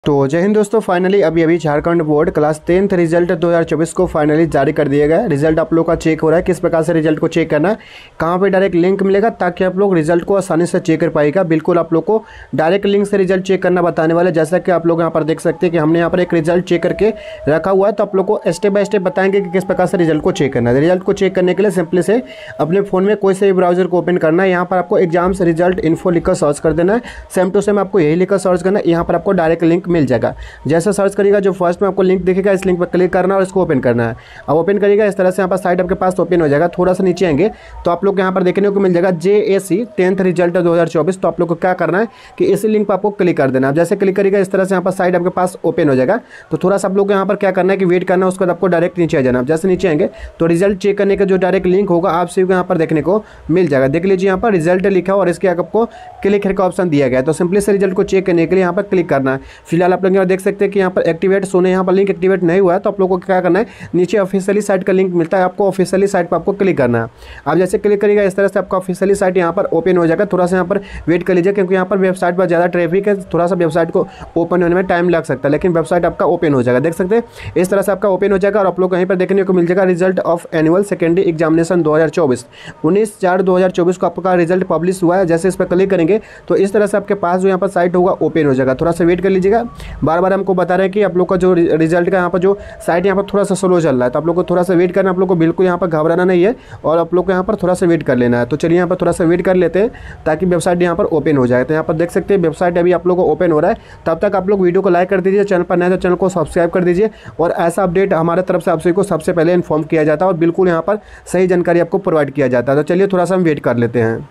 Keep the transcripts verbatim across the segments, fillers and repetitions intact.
तो जय हिंद दोस्तों, फाइनली अभी अभी Jharkhand board class tenth result दो हज़ार चौबीस को फाइनली जारी कर दिया गया। रिजल्ट आप लोग का चेक हो रहा है। किस प्रकार से रिजल्ट को चेक करना है, कहाँ पे डायरेक्ट लिंक मिलेगा ताकि आप लोग रिजल्ट को आसानी से चेक कर पाएगा। बिल्कुल आप लोग को डायरेक्ट लिंक से रिजल्ट चेक करना बताने वाले। जैसा कि आप लोग यहाँ पर देख सकते हैं कि हमने यहाँ पर एक रिजल्ट चेक करके रखा हुआ है, तो आप लोग को स्टेप बाय स्टेप बताएंगे कि किस प्रकार से रिजल्ट को चेक करना है। रिजल्ट को चेक करने के लिए सिंपली से अपने फोन में कोई से भी ब्राउजर को ओपन करना है। यहाँ पर आपको एग्जाम्स रिजल्ट इन्फो लिखकर सर्च कर देना है। सेम टू सेम आपको यही लिखकर सर्च करना है। यहाँ पर आपको डायरेक्ट लिंक मिल जाएगा। जैसे सर्च करिएगा जो फर्स्ट में आपको लिंक दिखेगा, इस लिंक पर क्लिक करना और इसको ओपन करना है। अब ओपन करिएगा इस तरह से यहाँ पर साइट आपके पास ओपन हो जाएगा। थोड़ा सा नीचे आएंगे तो आप लोग यहाँ पर देखने को मिल जाएगा जे ए सी टेंथ रिजल्ट दो हज़ार चौबीस। तो आप लोग को क्या करना है कि इसी लिंक पर आपको क्लिक कर देना है। जैसे क्लिक करिएगा इस तरह से यहाँ पर साइट आपके पास ओपन हो जाएगा। तो थोड़ा सा आप लोग यहाँ पर क्या करना है कि वेट करना है, उसके बाद आपको डायरेक्ट नीचे आ जाना। जैसे नीचे आएंगे तो रिजल्ट चेक करने का जो डायरेक्ट लिंक होगा आप सभी को यहाँ पर देखने को मिल जाएगा। देख लीजिए यहाँ पर रिजल्ट लिखा और इसके आगे आपको क्लिक का ऑप्शन दिया गया है। तो सिंपली से रिजल्ट को चेक करने के लिए यहाँ पर क्लिक करना है। फिलहाल आप लोग यहाँ देख सकते हैं कि यहाँ पर एक्टिवेट सोने यहाँ पर लिंक एक्टिवेट नहीं हुआ है। तो आप लोगों को क्या करना है, नीचे ऑफिशियली साइट का लिंक मिलता है, आपको ऑफिशियली साइट पर आपको क्लिक करना है। आप जैसे क्लिक करिएगा इस तरह से आपका ऑफिशियली साइट यहाँ पर ओपन हो जाएगा। थोड़ा सा यहाँ पर वेट कर लीजिए क्योंकि यहाँ पर वेबसाइट पर ज़्यादा ट्रैफिक है। थोड़ा सा वेबसाइट को ओपन होने में टाइम लग सकता है, लेकिन वेबसाइट आपका ओपन हो जाएगा। देख सकते हैं इस तरह से आपका ओपन हो जाएगा और आप लोग कहीं पर देखने को मिल जाएगा result of annual secondary examination दो हज़ार चौबीस उन्नीस चार दो हज़ार चौबीस को आपका रिजल्ट पब्लिश हुआ है। जैसे इस पर क्लिक करेंगे तो इस तरह से आपके पास जो यहाँ पर साइट होगा ओपन हो जाएगा। थोड़ा सा वेट कर लीजिएगा। बार बार हमको बता रहे हैं कि आप लोग का जो रिजल्ट का यहाँ पर जो साइट यहाँ पर थोड़ा सा स्लो चल रहा है, तो आप लोग को थोड़ा सा वेट करना। आप लोग को बिल्कुल यहाँ पर घबराना नहीं है और आप लोग को यहाँ पर थोड़ा सा वेट कर लेना है। तो चलिए यहाँ पर थोड़ा सा वेट कर लेते हैं ताकि वेबसाइट यहाँ पर ओपन हो जाए। तो यहाँ पर देख सकते हैं वेबसाइट अभी आप लोग को ओपन हो रहा है। तब तक आप लोग वीडियो को लाइक कर दीजिए, चैनल पर नए तो चैनल को सब्सक्राइब कर दीजिए। और ऐसा अपडेट हमारे तरफ से आप सभी को सबसे पहले इन्फॉर्म किया जाता है और बिल्कुल यहाँ पर सही जानकारी आपको प्रोवाइड किया जाता है। तो चलिए थोड़ा सा हम वेट कर लेते हैं।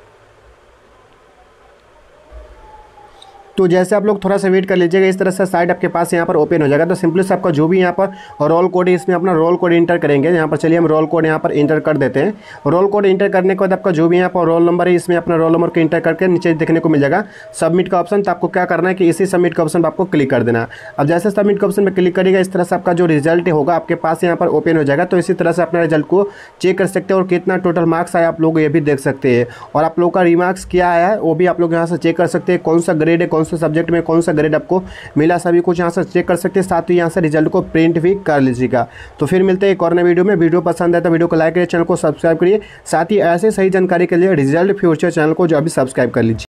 तो जैसे आप लोग थोड़ा सा वेट कर लीजिएगा इस तरह से साइट आपके पास यहाँ पर ओपन हो जाएगा। तो सिंपली से आपका जो भी यहाँ पर रोल कोड है इसमें अपना रोल कोड इंटर करेंगे। यहाँ पर चलिए हम रोल कोड यहाँ पर इंटर कर देते हैं। रोल कोड इंटर करने के बाद आपका जो भी यहाँ पर रोल नंबर है इसमें अपना रोल नंबर को इंटर करके नीचे देखने को मिल जाएगा सबमिट का ऑप्शन। तो आपको क्या करना है कि इसी सबमिट का ऑप्शन पर आपको क्लिक कर देना। अब जैसे सबमिट का ऑप्शन पर क्लिक करिएगा इस तरह से आपका जो रिजल्ट होगा आपके पास यहाँ पर ओपन हो जाएगा। तो इसी तरह से अपना रिजल्ट को चेक कर सकते हैं और कितना टोटल मार्क्स आया आप लोग ये भी देख सकते हैं। और आप लोग का रिमार्क्स क्या आया है वो भी आप लोग यहाँ से चेक कर सकते हैं। कौन सा ग्रेड है, कौन सा सब्जेक्ट में कौन सा ग्रेड आपको मिला, सभी कुछ यहाँ से चेक कर सकते हैं। साथ ही यहाँ से रिजल्ट को प्रिंट भी कर लीजिएगा। तो फिर मिलते हैं एक और नए वीडियो में। वीडियो पसंद है तो वीडियो को लाइक करिए, चैनल को सब्सक्राइब करिए। साथ ही ऐसे सही जानकारी के लिए रिजल्ट फ्यूचर चैनल को जो अभी सब्सक्राइब कर लीजिए।